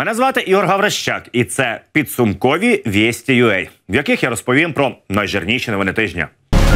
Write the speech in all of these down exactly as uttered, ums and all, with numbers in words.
Мене звати Ігор Гаврищак, і це підсумкові Вєсті.ua, в яких я розповім про найжирніші новини тижня.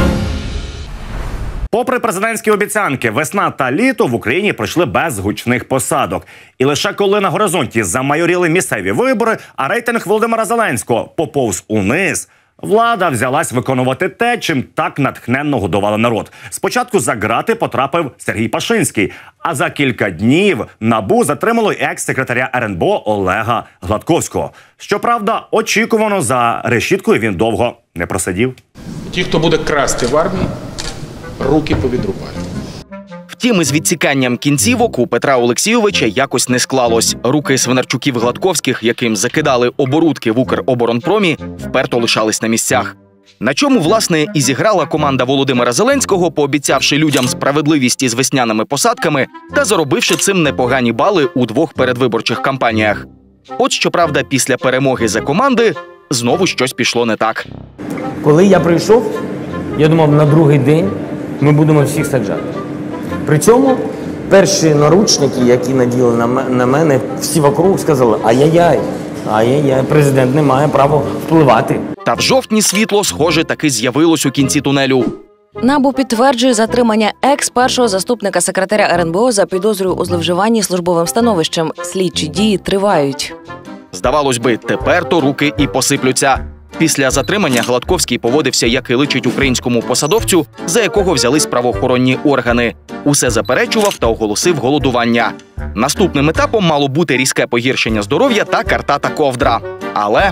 Попри президентські обіцянки, весна та літо в Україні пройшли без гучних посадок. І лише коли на горизонті замайоріли місцеві вибори, а рейтинг Володимира Зеленського поповз униз, влада взялась виконувати те, чим так натхненно годували народ. Спочатку за ґрати потрапив Сергій Пашинський, а за кілька днів НАБУ затримало екс-секретаря ер ен бе о Олега Гладковського. Щоправда, очікувано, за решіткою він довго не просидів. Ті, хто буде красти в армії, руки повідрубають. Втім, із відсіканням кінцівок у Петра Олексійовича якось не склалось. Руки Свинарчуків-Гладковських, яким закидали оборудки в Укроборонпромі, вперто лишались на місцях. На чому, власне, і зіграла команда Володимира Зеленського, пообіцявши людям справедливість із весняними посадками та заробивши цим непогані бали у двох передвиборчих кампаніях. От, щоправда, після перемоги за команди знову щось пішло не так. Коли я прийшов, я думав, на другий день ми будемо всіх саджати. При цьому перші наручники, які наділи на мене, всі вокруг сказали: ай-яй-яй, ай-яй-яй, президент не має права впливати. Та в жовтні світло, схоже, таки з'явилось у кінці тунелю. НАБУ підтверджує затримання екс-першого заступника секретаря ер ен бе о за підозрою у зловживанні службовим становищем. Слідчі дії тривають. Здавалось би, тепер-то руки і посиплються. Після затримання Гладковський поводився, як і личить українському посадовцю, за якого взялись правоохоронні органи. Усе заперечував та оголосив голодування. Наступним етапом мало бути різке погіршення здоров'я та картата ковдра. Але...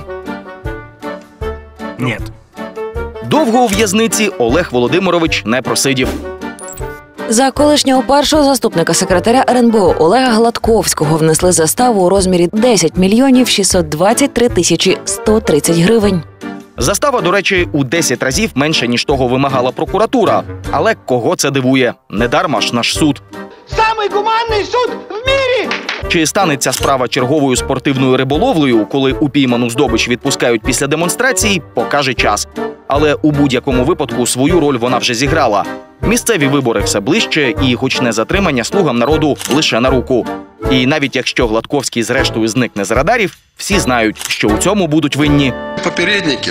Ні. Довго у в'язниці Олег Володимирович не просидів. За колишнього першого заступника секретаря ер ен бе о Олега Гладковського внесли заставу у розмірі десять мільйонів шістсот двадцять три тисячі сто тридцять гривень. Застава, до речі, у десять разів менше, ніж того вимагала прокуратура. Але кого це дивує? Недарма ж наш суд. Самий гуманний суд в мірі! Чи станеться справа черговою спортивною риболовлею, коли упійману здобич відпускають після демонстрації, покаже час. Але у будь-якому випадку свою роль вона вже зіграла. Місцеві вибори все ближче, і гучне затримання слугам народу лише на руку. І навіть якщо Гладковський зрештою зникне з радарів, всі знають, що у цьому будуть винні попередники.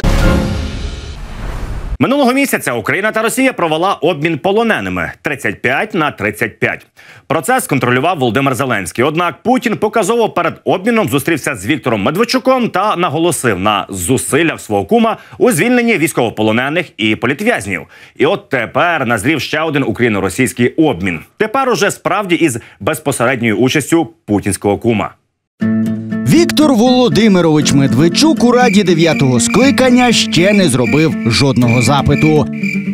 Минулого місяця Україна та Росія провела обмін полоненими тридцять п'ять на тридцять п'ять. Процес контролював Володимир Зеленський. Однак Путін показово перед обміном зустрівся з Віктором Медведчуком та наголосив на зусиллях свого кума у звільненні військовополонених і політв'язнів. І от тепер назрів ще один україно-російський обмін. Тепер уже справді із безпосередньою участю путінського кума. Віктор Володимирович Медведчук у Раді дев'ятого скликання ще не зробив жодного запиту.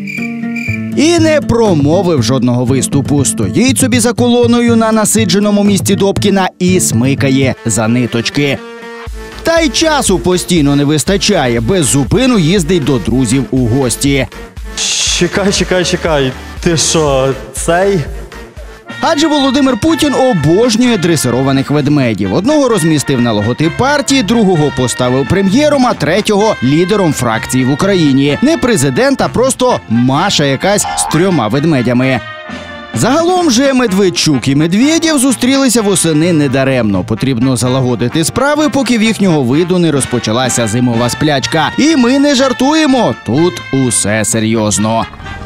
І не промовив жодного виступу. Стоїть собі за колоною на насидженому місці Добкіна і смикає за ниточки. Та й часу постійно не вистачає, без зупину їздить до друзів у гості. Чекай, чекай, чекай, ти що, цей... Адже Володимир Путін обожнює дресированих ведмедів. Одного розмістив на логотип партії, другого поставив прем'єром, а третього – лідером фракції в Україні. Не президент, а просто Маша якась з трьома ведмедями. Загалом же Медведчук і Медведєв зустрілися восени недаремно. Потрібно залагодити справи, поки в їхнього виду не розпочалася зимова сплячка. І ми не жартуємо, тут усе серйозно.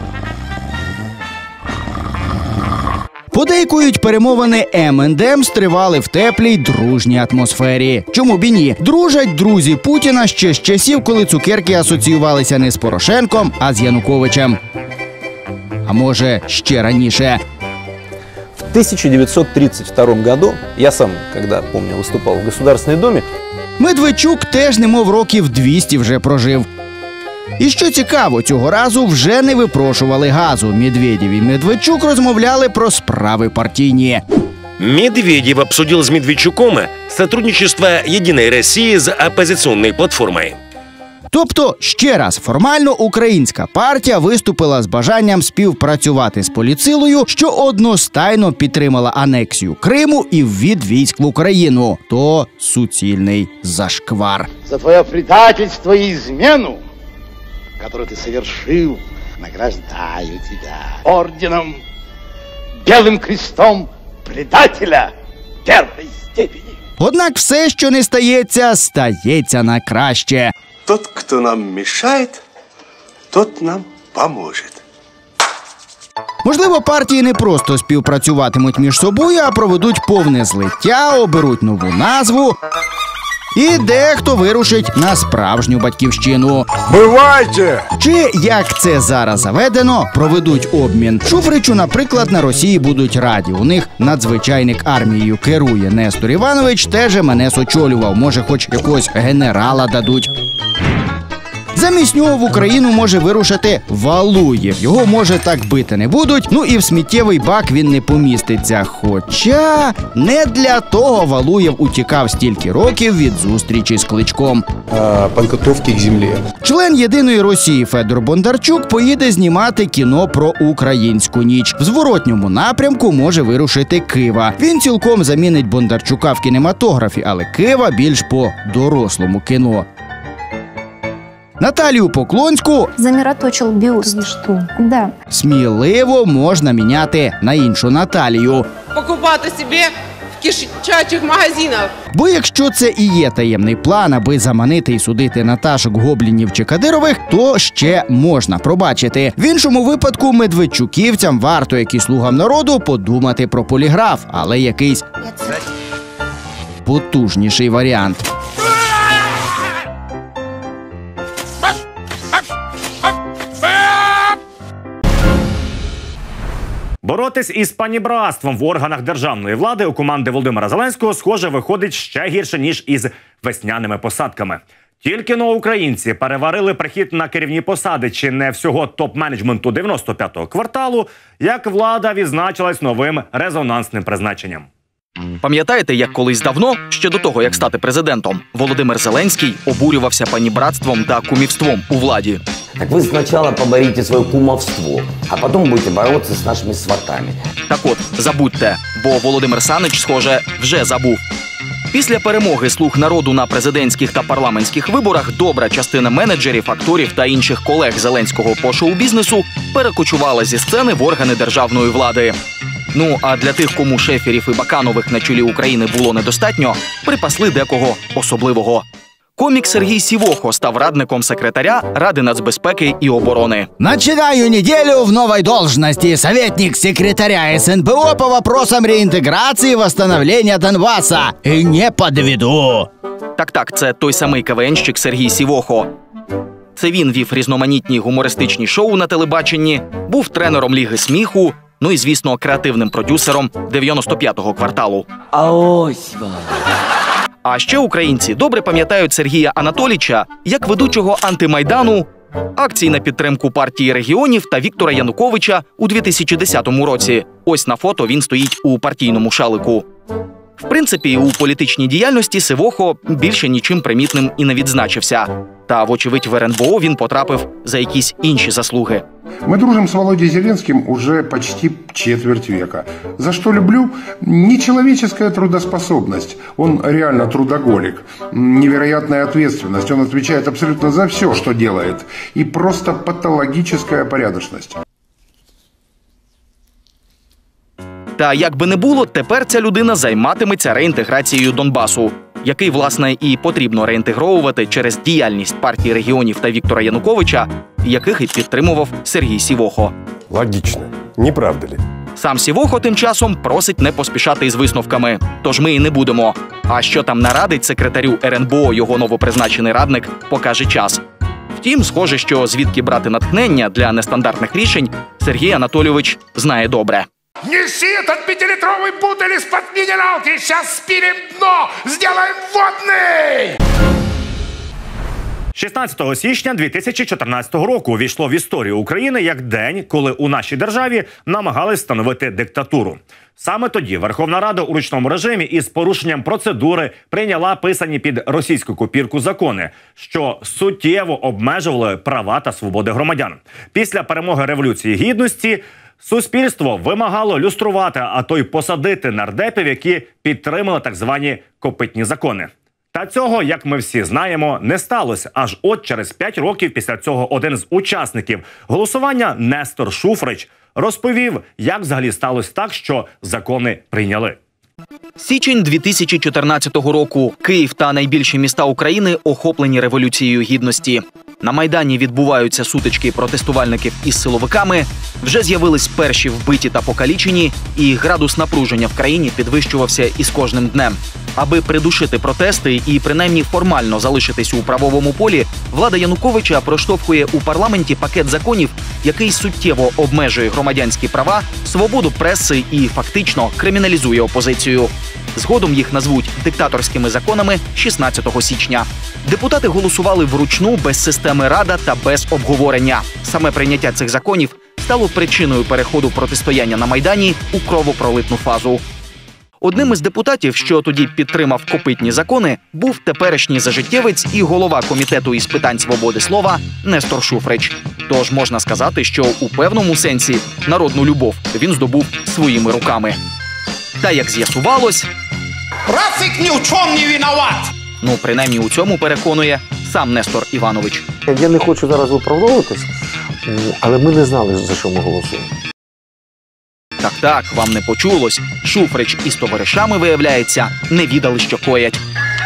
Подейкують, перемовини ем енд емс тривали в теплій, дружній атмосфері. Чому б і ні? Дружать друзі Путіна ще з часів, коли цукерки асоціювалися не з Порошенком, а з Януковичем. А може, ще раніше. В тысяча девятьсот тридцать втором году, я сам, когда, помню, выступал в Государственной Думе, Медведчук теж немов років двісті вже прожив. І що цікаво, цього разу вже не випрошували газу. Медведєв і Медведчук розмовляли про справи партійні. Медведев обсудил с Медведчуком сотрудничество «Единой России» с оппозиционной платформой. Тобто, ще раз, формально українська партія виступила з бажанням співпрацювати з політсилою, що одностайно підтримала анексію Криму і ввід військ в Україну. То суцільний зашквар. За твоє предательство і змену, которую ты совершил, награждаю тебя орденом, белым крестом предателя первой степени. Однак все, що не стається, стається на краще. Тот, хто нам мешает, тот нам поможет. Можливо, партії не просто співпрацюватимуть між собою, а проведуть повне злиття, оберуть нову назву. І дехто вирушить на справжню батьківщину. Бувайте! Чи, як це зараз заведено, проведуть обмін. Шуфричу, наприклад, на Росії будуть раді. У них надзвичайник армією керує. Нестор Іванович теж мене очолював. Може, хоч якогось генерала дадуть. Замість нього в Україну може вирушити Валуєв. Його, може, так бити не будуть, ну і в сміттєвий бак він не поміститься. Хоча не для того Валуєв утікав стільки років від зустрічі з Кличком. А, підготовки к землі. Член «Єдиної Росії» Федор Бондарчук поїде знімати кіно про українську ніч. В зворотньому напрямку може вирушити Кива. Він цілком замінить Бондарчука в кінематографі, але Кива більш по дорослому кіно. Наталію Поклонську замироточил бюст. Что? Да. Сміливо можна міняти на іншу Наталію. Покупати собі в кишачих магазинах. Бо якщо це і є таємний план, аби заманити і судити Наташок, Гоблінів чи Кадирових, то ще можна пробачити. В іншому випадку медведчуківцям варто, як і слугам народу, подумати про поліграф, але якийсь потужніший варіант. Боротись із панібратством в органах державної влади у команди Володимира Зеленського, схоже, виходить ще гірше, ніж із весняними посадками. Тільки но українці переварили прихід на керівні посади чи не всього топ-менеджменту дев'яносто п'ятого кварталу, як влада відзначилась новим резонансним призначенням. Пам'ятаєте, як колись давно, ще до того, як стати президентом, Володимир Зеленський обурювався панібратством та кумівством у владі? Так ви спочатку поборіть своє кумовство, а потім будете боротися з нашими сватами. Так от, забудьте, бо Володимир Санич, схоже, вже забув. Після перемоги «Слуг народу» на президентських та парламентських виборах добра частина менеджерів, акторів та інших колег Зеленського по шоу-бізнесу перекочувала зі сцени в органи державної влади. Ну, а для тих, кому Шефірів і Баканових на чолі України було недостатньо, припасли декого особливого. Комік Сергій Сівохо став радником секретаря Ради нацбезпеки і оборони. Начинаю неделю в новой должности. Советник секретаря СНБО по вопросам реинтеграции и восстановления Донбасса. И не подведу. Так-так, це той самий КВНщик Сергій Сівохо. Це він вів різноманітні гумористичні шоу на телебаченні, був тренером Ліги сміху, ну і, звісно, креативним продюсером дев'яносто п'ятого кварталу. А ось вам. А ще українці добре пам'ятають Сергія Анатолійча як ведучого антимайдану, акцій на підтримку партії регіонів та Віктора Януковича у дві тисячі десятому році. Ось на фото він стоїть у партійному шалику. В принципі, у політичній діяльності Сивохо більше нічим примітним і не відзначився. Та, вочевидь, в РНБО він потрапив за якісь інші заслуги. Мы дружим с Володей Зеленским уже почти четверть века. За что люблю? Нечеловеческая трудоспособность. Он реально трудоголик. Невероятная ответственность. Он отвечает абсолютно за все, что делает. И просто патологическая порядочность. Та як би не було, тепер ця людина займатиметься реінтеграцією Донбасу, який, власне, і потрібно реінтегровувати через діяльність партії регіонів та Віктора Януковича, яких і підтримував Сергій Сівохо. Логічно, не правда ли? Сам Сівохо тим часом просить не поспішати із висновками, тож ми і не будемо. А що там нарадить секретарю РНБО його новопризначений радник, покаже час. Втім, схоже, що звідки брати натхнення для нестандартних рішень Сергій Анатолійович знає добре. Неси этот пятилитровый бутыль из-под минералки, сейчас спилим дно, сделаем водный! шістнадцятого січня дві тисячі чотирнадцятого року увійшло в історію України як день, коли у нашій державі намагались встановити диктатуру. Саме тоді Верховна Рада у ручному режимі із порушенням процедури прийняла писані під російську копірку закони, що суттєво обмежували права та свободи громадян. Після перемоги Революції Гідності суспільство вимагало люструвати, а то й посадити нардепів, які підтримали так звані копитні закони. Та цього, як ми всі знаємо, не сталося. Аж от через п'ять років після цього один з учасників голосування, Нестор Шуфрич, розповів, як взагалі сталося так, що закони прийняли. Січень дві тисячі чотирнадцятого року. Київ та найбільші міста України охоплені Революцією Гідності. На Майдані відбуваються сутички протестувальників із силовиками, вже з'явились перші вбиті та покалічені, і градус напруження в країні підвищувався із кожним днем. Аби придушити протести і принаймні формально залишитись у правовому полі, влада Януковича проштовхує у парламенті пакет законів, який суттєво обмежує громадянські права, свободу преси і фактично криміналізує опозицію. Згодом їх назвуть диктаторськими законами шістнадцятого січня. Депутати голосували вручну, без системи Рада та без обговорення. Саме прийняття цих законів стало причиною переходу протистояння на Майдані у кровопролитну фазу. Одним із депутатів, що тоді підтримав копитні закони, був теперішній зажиттєвець і голова комітету із питань свободи слова Нестор Шуфрич. Тож можна сказати, що у певному сенсі народну любов він здобув своїми руками. Та як з'ясувалось, Рафик ні в чому не виноват. Ну, принаймні у цьому переконує сам Нестор Іванович. Я не хочу зараз виправдовуватись, але ми не знали, за що ми голосуємо. Так-так, вам не почулось. Шуфрич із товаришами, виявляється, не відали, що коять.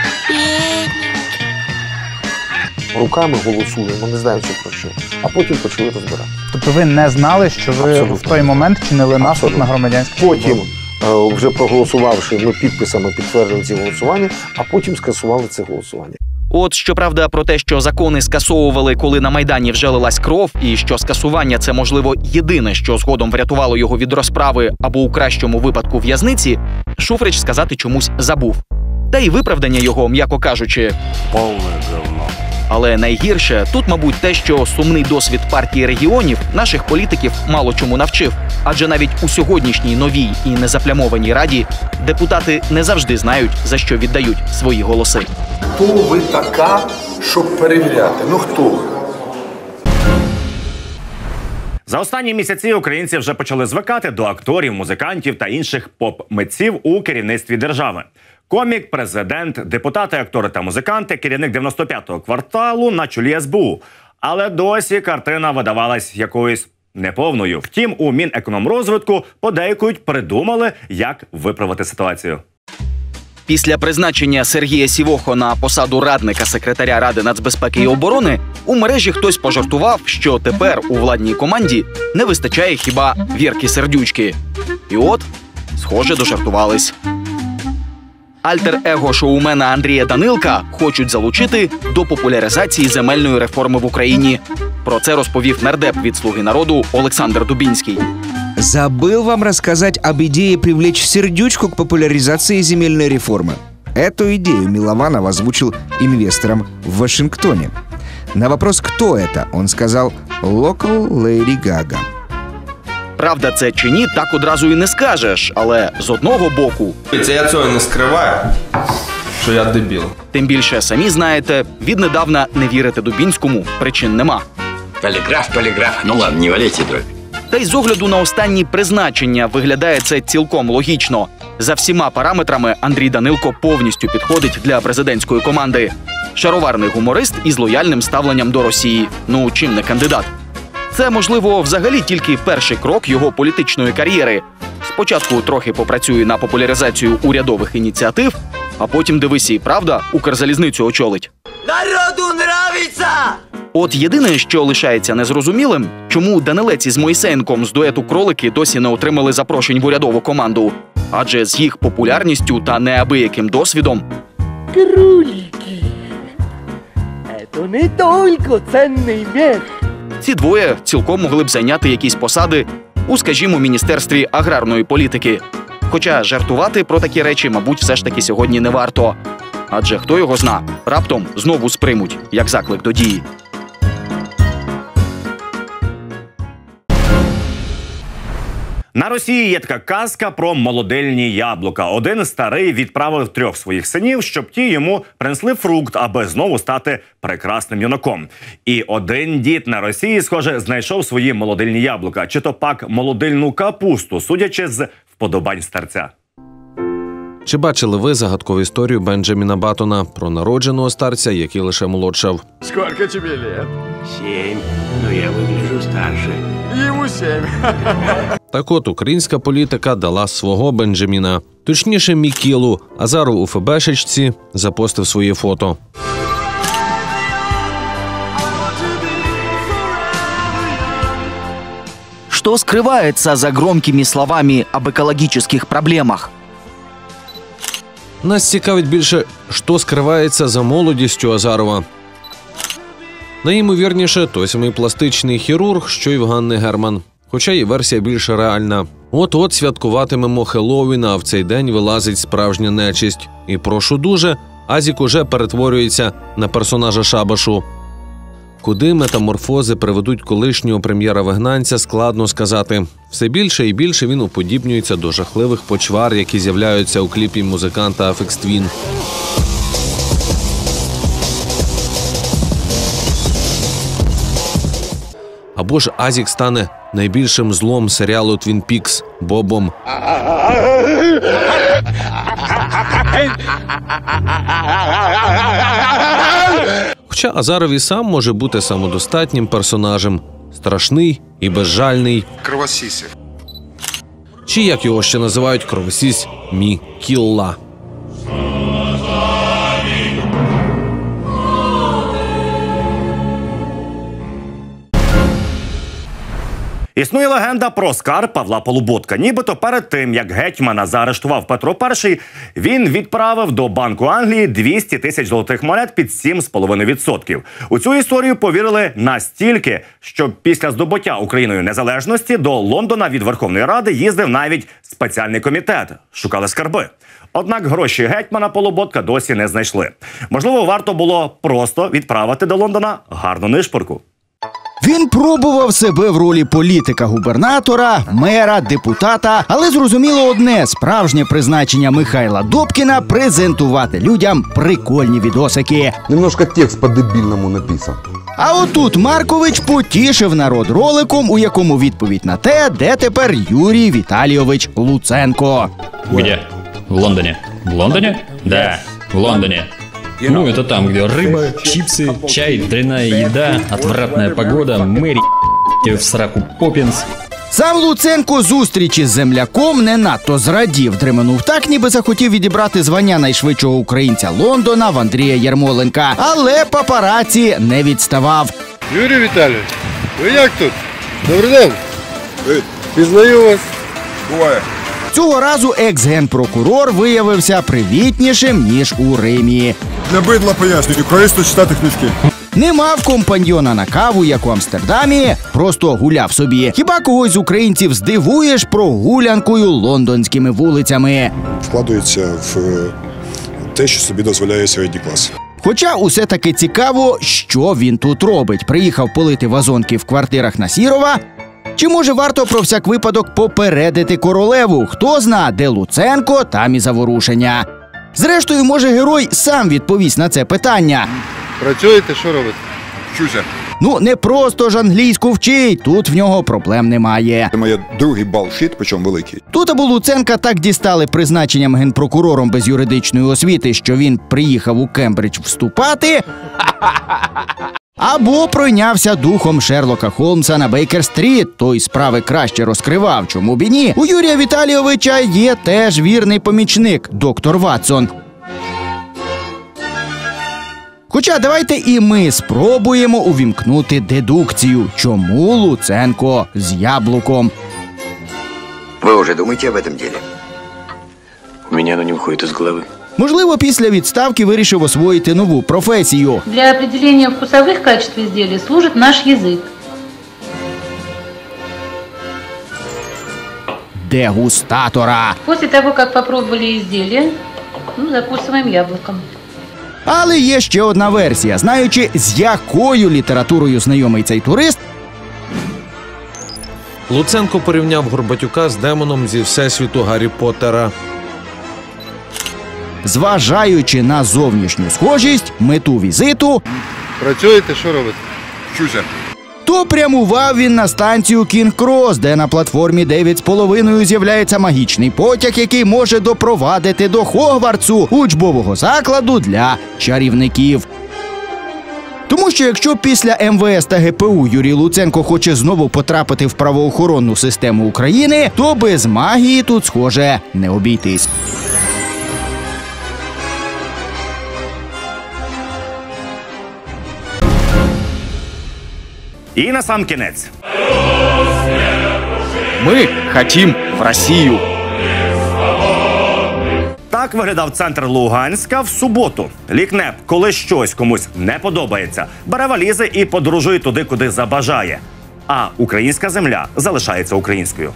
Руками голосуємо, не знаючи про що. А потім почали розбирати. Тобто ви не знали, що ви Абсолютно. в той момент чинили наступ на громадянську Потім, вже проголосувавши, ми підписами підтвердили ці голосування, а потім скасували це голосування. От, щоправда, про те, що закони скасовували, коли на Майдані вже лилась кров, і що скасування – це, можливо, єдине, що згодом врятувало його від розправи або, у кращому випадку, в'язниці, Шуфрич сказати чомусь забув. Та й виправдання його, м'яко кажучи, повне говно. Але найгірше тут, мабуть, те, що сумний досвід партії регіонів наших політиків мало чому навчив. Адже навіть у сьогоднішній новій і незаплямованій раді депутати не завжди знають, за що віддають свої голоси. Хто ви така, щоб перевіряти? Ну хто ви? За останні місяці українці вже почали звикати до акторів, музикантів та інших поп-митців у керівництві держави. Комік, президент, депутати, актори та музиканти, керівник дев'яносто п'ятого кварталу на чолі ес бе у. Але досі картина видавалась якоюсь неповною. Втім, у Мінекономрозвитку подейкують придумали, як виправити ситуацію. Після призначення Сергія Сівохо на посаду радника секретаря Ради нацбезпеки і оборони у мережі хтось пожартував, що тепер у владній команді не вистачає хіба Вірки Сердючки. І от, схоже, дожартувались. Альтер-его шоумена Андрія Данилка хочуть залучити до популяризації земельної реформи в Україні. Про це розповів нардеп від «Слуги народу» Олександр Дубінський. Забыл вам рассказать об идее привлечь Сердючку к популяризации земельной реформы. Эту идею Милованов озвучил инвесторам в Вашингтоне. На вопрос, кто это, он сказал «Local Lady Gaga». Правда це чи ні, так одразу і не скажеш, але з одного боку... Це я цього не скриваю, що я дебіл. Тим більше, самі знаєте, віднедавна не вірити Дубінському причин нема. Поліграф, поліграф, ну ладно, не валяйте дробь. Та й з огляду на останні призначення виглядає це цілком логічно. За всіма параметрами Андрій Данилко повністю підходить для президентської команди. Шароварний гуморист із лояльним ставленням до Росії. Ну, чим не кандидат? Це, можливо, взагалі тільки перший крок його політичної кар'єри. Спочатку трохи попрацює на популяризацію урядових ініціатив, а потім, дивись, і правда, Укрзалізницю очолить. Народу нравиться! От єдине, що лишається незрозумілим, чому Данилець із Мойсеєнком з дуету «Кролики» досі не отримали запрошень в урядову команду. Адже з їх популярністю та неабияким досвідом... Кролики! Это не только ценний мех. Ці двоє цілком могли б зайняти якісь посади у, скажімо, Міністерстві аграрної політики. Хоча жартувати про такі речі, мабуть, все ж таки сьогодні не варто. Адже хто його зна, раптом знову сприймуть, як заклик до дії. На Росії є така казка про молодильні яблука. Один старий відправив трьох своїх синів, щоб ті йому принесли фрукт, аби знову стати прекрасним юнаком. І один дід на Росії, схоже, знайшов свої молодильні яблука, чи то пак молодильну капусту, судячи з вподобань старця. Чи бачили ви загадкову історію Бенджаміна Баттона про народженого старця, який лише молодшав? Сколько тебе лет? Семь. Но я выгляжу старше. Ему семь. Так от, українська політика дала свого Бенджаміна. Точніше, Мікілу. Азаров у ФБшечці запостив своє фото. Что скрывается за громкими словами об экологических проблемах? Нас цікавить більше, що скривається за молодістю Азарова. Найімовірніше, той самий пластичний хірург, що й в Ганни Герман. Хоча і версія більш реальна. От-от святкуватимемо Хеллоуіна, а в цей день вилазить справжня нечисть. І прошу дуже, Азік уже перетворюється на персонажа шабашу. Куди метаморфози приведуть колишнього прем'єра-вигнанця, складно сказати. Все більше і більше він уподібнюється до жахливих почвар, які з'являються у кліпі музиканта Апекс Твін. Або ж Азік стане найбільшим злом серіалу «Твін Пікс» – Бобом. Хоча Азаров і сам може бути самодостатнім персонажем. Страшний і безжальний. Кровосісів. Чи, як його ще називають, кровосісь Мікілла. Існує легенда про скарб Павла Полуботка. Нібито перед тим, як гетьмана заарештував Петро І, він відправив до Банку Англії двісті тисяч золотих монет під сім з половиною відсотків. У цю історію повірили настільки, що після здобуття Україною незалежності до Лондона від Верховної Ради їздив навіть спеціальний комітет. Шукали скарби. Однак гроші гетьмана Полуботка досі не знайшли. Можливо, варто було просто відправити до Лондона гарну нишпорку. Він пробував себе в ролі політика-губернатора, мера, депутата, але зрозуміло одне – справжнє призначення Михайла Добкіна – презентувати людям прикольні відосики. Немножко текст по-дебільному написан. А отут Маркович потішив народ роликом, у якому відповідь на те, де тепер Юрій Віталійович Луценко. Где? В Лондоне. В Лондоне? Да, в Лондоне. Ну, это там, где рыба, чипсы, чай, дрянная еда, отвратная погода, Мэри в сраку Поппінс. Сам Луценко зустрічі з земляком не надто зрадів. Дременув так, ніби захотів відібрати звання найшвидшого українця Лондона в Андрія Єрмоленка. Але папараці не відставав. Юрій Віталійович, ви як тут? Добрий день. Пізнаю вас. Буває. Цього разу екс-генпрокурор виявився привітнішим, ніж у Римі. Для бидла пояснюю, корисно читати книжки. Не мав компаньйона на каву, як у Амстердамі, просто гуляв собі. Хіба когось з українців здивуєш прогулянкою лондонськими вулицями? Вкладується в те, що собі дозволяє середній клас. Хоча усе таки цікаво, що він тут робить. Приїхав полити вазонки в квартирах на Сірова? Чи може варто про всяк випадок попередити королеву? Хто зна, де Луценко, там і заворушення. Зрештою, може герой сам відповість на це питання. Працюєте, що робите? Вчуся. Ну, не просто ж англійську вчить, тут в нього проблем немає. Це моє другий бал шіт, причому великий. Тут або Луценка так дістали призначенням генпрокурором без юридичної освіти, що він приїхав у Кембридж вступати, або пройнявся духом Шерлока Холмса на Бейкер-стріт, той справи краще розкривав, чому б і ні. У Юрія Віталійовича є теж вірний помічник – доктор Ватсон. Хоча давайте і ми спробуємо увімкнути дедукцію, чому Луценко з яблуком. Ви вже думаєте об этом деле? У мене оно не виходить із голови. Можливо, після відставки вирішив освоїти нову професію. Для определения вкусовых качеств изделия служит наш язык. Дегустатора. После того, как попробовали изделие, ну, закусываем яблоком. Але є ще одна версія. Знаючи, з якою літературою знайомий цей турист, Луценко порівняв Горбатюка з демоном зі всесвіту Гаррі Поттера. Зважаючи на зовнішню схожість, мету візиту, працюєте, що робите? Вчуся. то прямував він на станцію Кінг-Крос, де на платформі дев'ять з половиною з'являється магічний потяг, який може допровадити до Хогвартсу, учбового закладу для чарівників. Тому що якщо після ем ве ес та ге пе у Юрій Луценко хоче знову потрапити в правоохоронну систему України, то без магії тут, схоже, не обійтись. І на сам кінець. Ми хотім в Росію. Так виглядав центр Луганська в суботу. Лікнеп, коли щось комусь не подобається, бере валізи і подорожує туди, куди забажає. А українська земля залишається українською.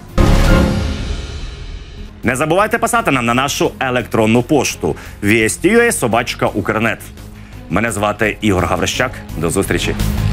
Не забувайте писати нам на нашу електронну пошту вісті крапка ю а собачка укрнет. Мене звати Ігор Гаврищак. До зустрічі.